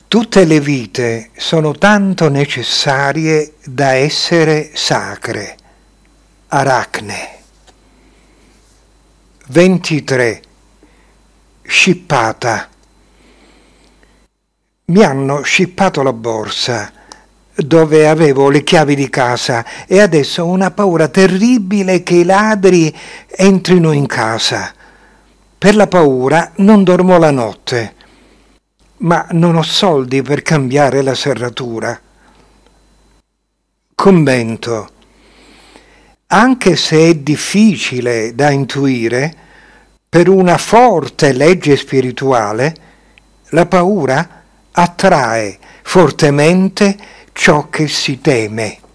Tutte le vite sono tanto necessarie da essere sacre. Aracne. 23. Scippata. Mi hanno scippato la borsa dove avevo le chiavi di casa e adesso ho una paura terribile che i ladri entrino in casa. Per la paura non dormo la notte, ma non ho soldi per cambiare la serratura. Commento. Anche se è difficile da intuire, per una forte legge spirituale, la paura attrae fortemente ciò che si teme.